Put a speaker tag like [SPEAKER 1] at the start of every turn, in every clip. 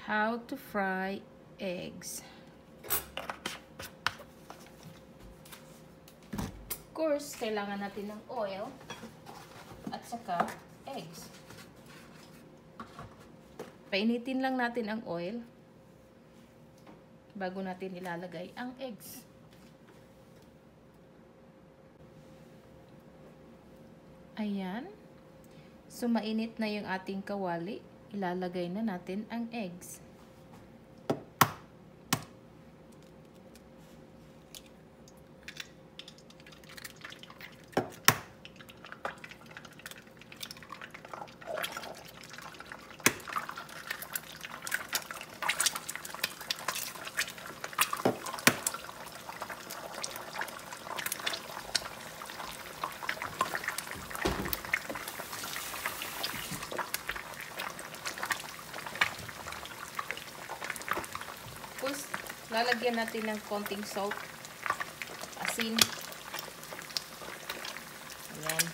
[SPEAKER 1] How to fry eggs. Of course, kailangan natin ng oil at saka eggs. Painitin lang natin ang oil bago natin ilalagay ang eggs. Ayan. So, mainit na yung ating kawali. Ilalagay na natin ang eggs. Tapos, lalagyan natin ng konting salt, asin. Ayan.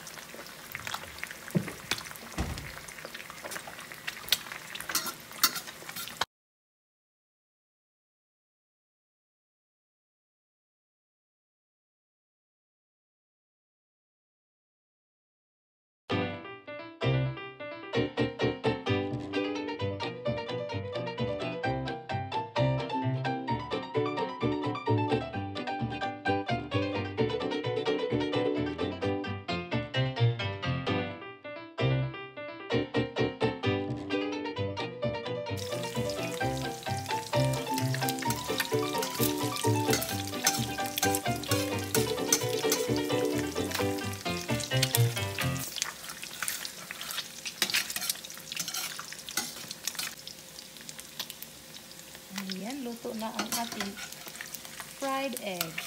[SPEAKER 1] Ayan, luto na ang ating fried eggs.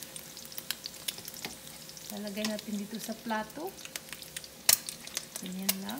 [SPEAKER 1] Lalagay natin dito sa plato. Ganyan lang.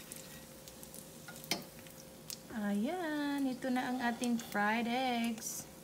[SPEAKER 1] Ayan, ito na ang ating fried eggs.